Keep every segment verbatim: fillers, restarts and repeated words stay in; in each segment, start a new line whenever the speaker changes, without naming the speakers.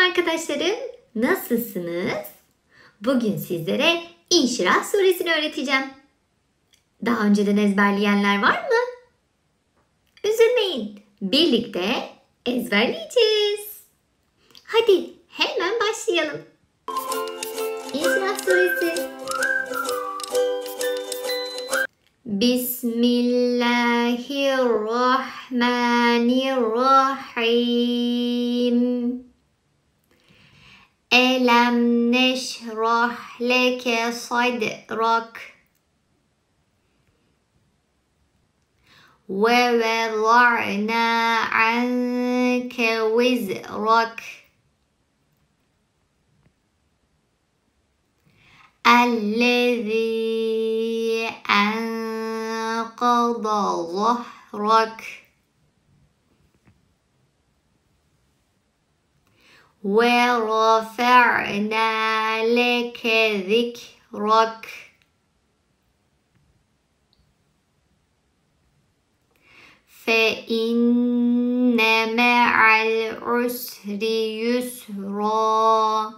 arkadaşlarım, nasılsınız? Bugün sizlere İnşirah suresini öğreteceğim. Daha önceden ezberleyenler var mı? Üzülmeyin, birlikte ezberleyeceğiz. Hadi hemen başlayalım. İnşirah suresi. Bismillahirrahmanirrahim. Elem neşrah leke sadrak ve veda'na anke vizrak ellezî enqada zahrak ve rafa'na leke zikrak fe inne me'al usri yusra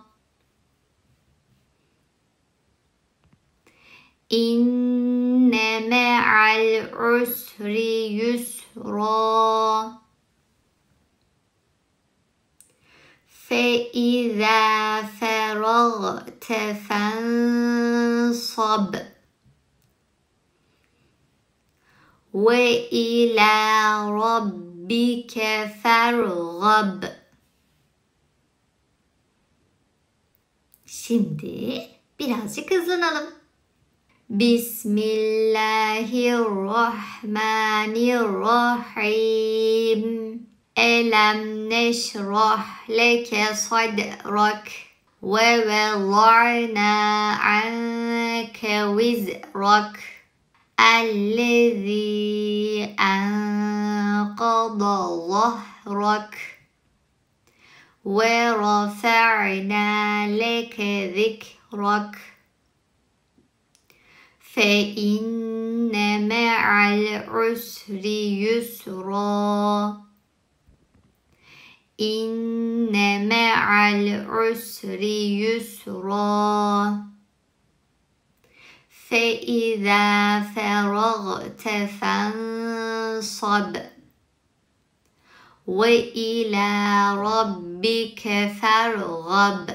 inne me'al usri yusra فَإِذَا فَرَغْتَ فَانصَبْ وَإِلَى رَبِّكَ فَارْغَب. Şimdi birazcık hızlanalım. Bismillahirrahmanirrahim. Elem neşrah leke sadrak ve veda'na anke vizrak ellezî enqada zahrak ve rafa'na leke zikrak fe inne me'al usri yusra İnne me'al usri yusra fe izâ feragte fansab ve ilâ rabbike fergab.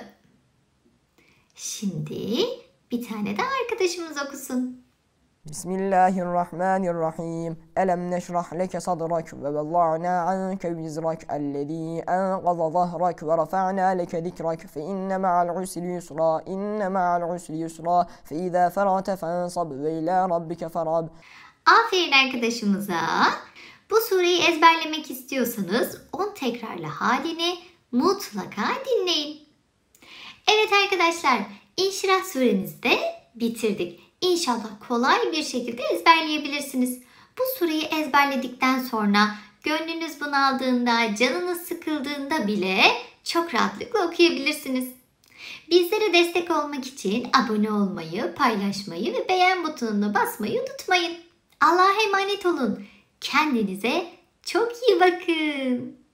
Şimdi bir tane de arkadaşımız okusun.
Bismillahirrahmanirrahim. Elem neşrah leke sadrak ve veda'na anke vizrak ellezî enqada zahrak ve rafa'na leke zikrak fe inne ma'al usri yusra inne ma'al usri yusra fe izâ feragte fansab ve ilâ rabbike farghab.
Aferin arkadaşımıza. Bu sureyi ezberlemek istiyorsanız on tekrarlı halini mutlaka dinleyin. Evet arkadaşlar, İnşirah suremizi de bitirdik. İnşallah kolay bir şekilde ezberleyebilirsiniz. Bu sureyi ezberledikten sonra gönlünüz bunaldığında, canınız sıkıldığında bile çok rahatlıkla okuyabilirsiniz. Bizlere destek olmak için abone olmayı, paylaşmayı ve beğen butonuna basmayı unutmayın. Allah'a emanet olun. Kendinize çok iyi bakın.